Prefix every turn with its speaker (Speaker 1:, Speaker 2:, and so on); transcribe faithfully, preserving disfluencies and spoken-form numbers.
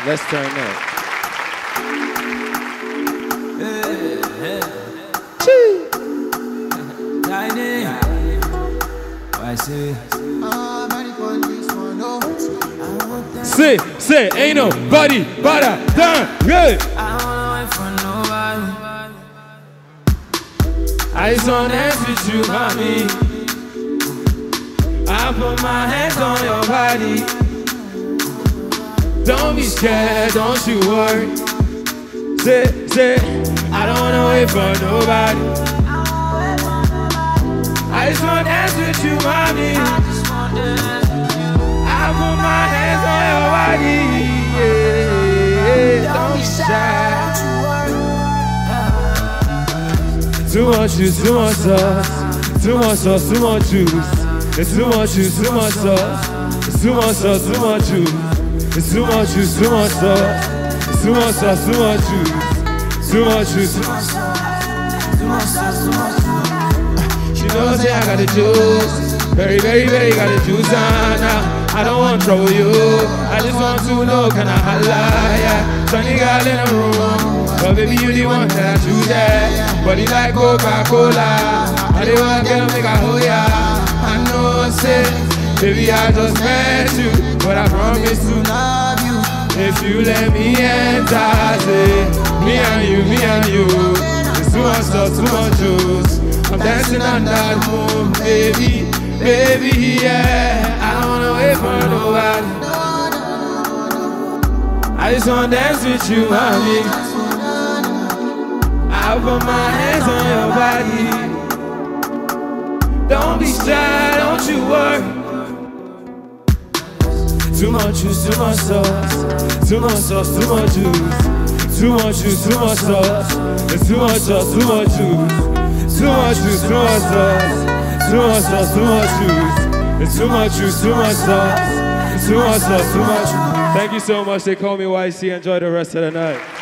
Speaker 1: Let's turn up. Say, say, ain't nobody but a damn good.
Speaker 2: I don't wanna wait for nobody. I just wanna dance with you, mommy. I put my hands on your body. Don't be scared, don't you worry. Say, say, I don't wanna wait for nobody. I just wanna dance with you, mommy. I put my hands on your body. Yeah, don't be shy. Too much juice, too much sauce. Too much sauce, too much juice. It's too much juice, too much sauce. It's too much sauce, too much juice. It's too much juice, too much sauce. It's too much sauce, too much juice. Too much juice, too much sauce. Too much sauce, too much juice. She knows that I got the juice. Very, very, very got the juice on now. I don't want trouble you. I just want to know, can I holla, yeah. Sunny girl in the room. But baby, you the one that I choose, yeah. Body like Coca-Cola. I the one girl make a hoe, yeah. I know, say, baby, I just met you, but I promise to love you if you let me enter. Say, me and you, me and you. It's too much stuff, too much juice. I'm dancing on that moon, baby, baby, yeah. I don't wanna wait for nobody. I just wanna dance with you, mommy. I put my hands on your body. Don't be shy, don't you worry. Too much juice, too much sauce. Too much sauce, too much juice. Too much juice, too much sauce. It's too much sauce, too much juice. Too much juice, too much sauce. Too much sauce, too much juice. It's too much juice, too much sauce. It's too much sauce, too much. Thank you so much. They call me Ycee. Enjoy the rest of the night.